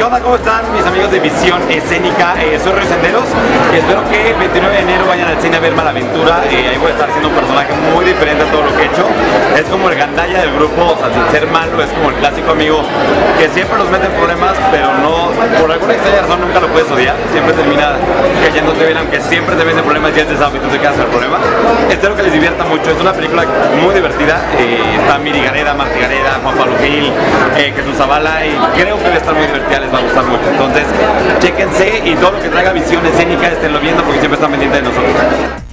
¿Qué onda? ¿Cómo están mis amigos de Visión Escénica? Soy Rey Senderos y espero que el 29 de enero vayan al cine a ver Malaventura. Ahí voy a estar haciendo un personaje muy diferente a todo lo que he hecho. Es como el gandalla del grupo, o sea, sin ser malo, es como el clásico amigo que siempre nos mete en problemas, pero no, por alguna extraña razón nunca lo puedes odiar. Siempre termina cayéndote bien, aunque siempre te meten problemas, ya te sabes y tú te quedas en el problema. Espero que les divierta mucho, es una película muy divertida. Está Miri Gareda, Martí Gareda, Juan Pablo Gil, Jesús Zavala, y creo que va a estar muy divertida, les va a gustar mucho. Entonces, chéquense y todo lo que traiga Visión Escénica, esténlo viendo porque siempre están pendientes de nosotros.